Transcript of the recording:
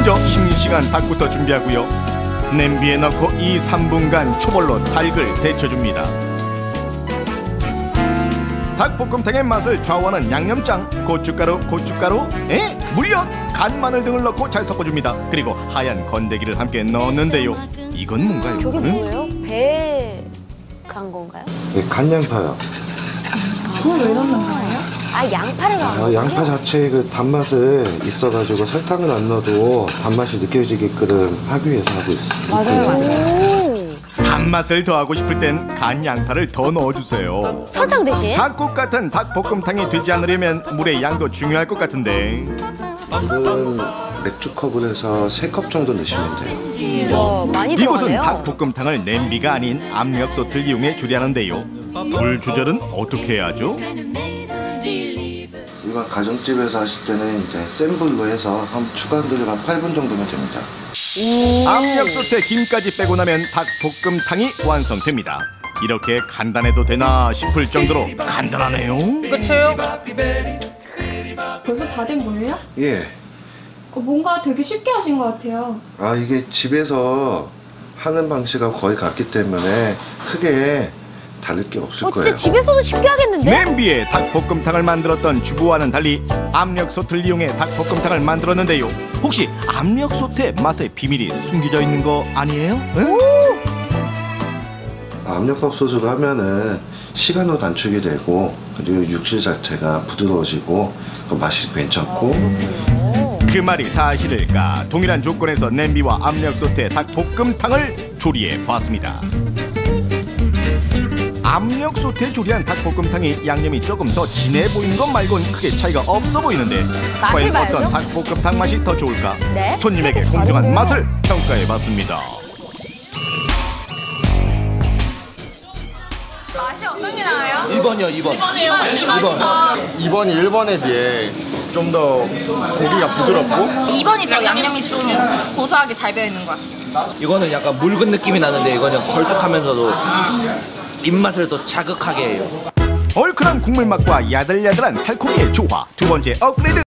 먼저 싱싱한 닭부터 준비하고요. 냄비에 넣고 2~3분간 초벌로 닭을 데쳐줍니다. 닭볶음탕의 맛을 좌우하는 양념장, 고춧가루, 물엿, 간마늘 등을 넣고 잘 섞어줍니다. 그리고 하얀 건더기를 함께 넣었는데요. 이건 뭔가요? 저게 뭐예요? 배 간 건가요? 네, 간양파요. 그걸 왜 넣는 거예요? 아, 양파를 넣은 거예요? 양파 자체에 그 단맛을 있어가지고 설탕을 안 넣어도 단맛이 느껴지게끔 하기 위해서 하고 있어요. 맞아요. 단맛을 더하고 싶을 땐 간 양파를 더 넣어주세요. 설탕 대신? 닭국 같은 닭볶음탕이 되지 않으려면 물의 양도 중요할 것 같은데. 물은 맥주컵을 해서 3컵 정도 넣으시면 돼요. 와, 많이 이곳은 들어가네요. 닭볶음탕을 냄비가 아닌 압력솥을 이용해 조리하는데요. 불 조절은 어떻게 해야죠? 일반 가정집에서 하실 때는 이제 센 불로 해서 추가 들어간 8분 정도면 됩니다. 압력솥에 김까지 빼고 나면 닭볶음탕이 완성됩니다. 이렇게 간단해도 되나 싶을 정도로 간단하네요. 끝이에요? 벌써 다 된 거예요? 예. 뭔가 되게 쉽게 하신 것 같아요. 이게 집에서 하는 방식하고 거의 같기 때문에 크게 다를 게 없을 진짜 거예요. 집에서도 쉽게 하겠는데? 냄비에 닭볶음탕을 만들었던 주부와는 달리 압력솥을 이용해 닭볶음탕을 만들었는데요. 혹시 압력솥의 맛의 비밀이 숨겨져 있는 거 아니에요? 응? 압력밥솥으로 하면은 시간도 단축이 되고 그리고 육질 자체가 부드러워지고 그 맛이 괜찮고 그 말이 사실일까? 동일한 조건에서 냄비와 압력솥에 닭볶음탕을 조리해 봤습니다. 압력솥에 조리한 닭볶음탕이 양념이 조금 더 진해 보이는 것 말고는 크게 차이가 없어 보이는데 과연 봐야죠. 어떤 닭볶음탕 맛이 더 좋을까? 네, 손님에게 색이 공정한 다른데요. 맛을 평가해 봤습니다. 맛이 어떤 게 나아요? 2번이요, 2번. 2번이 1번에 비해 좀 더 고기가 부드럽고 2번이 더 양념이 좀 고소하게 잘 배어 있는 것 같아요. 이거는 약간 묽은 느낌이 나는데 이거는 걸쭉하면서도 입맛을 더 자극하게 해요. 얼큰한 국물 맛과 야들야들한 살코기의 조화. 두 번째 업그레이드.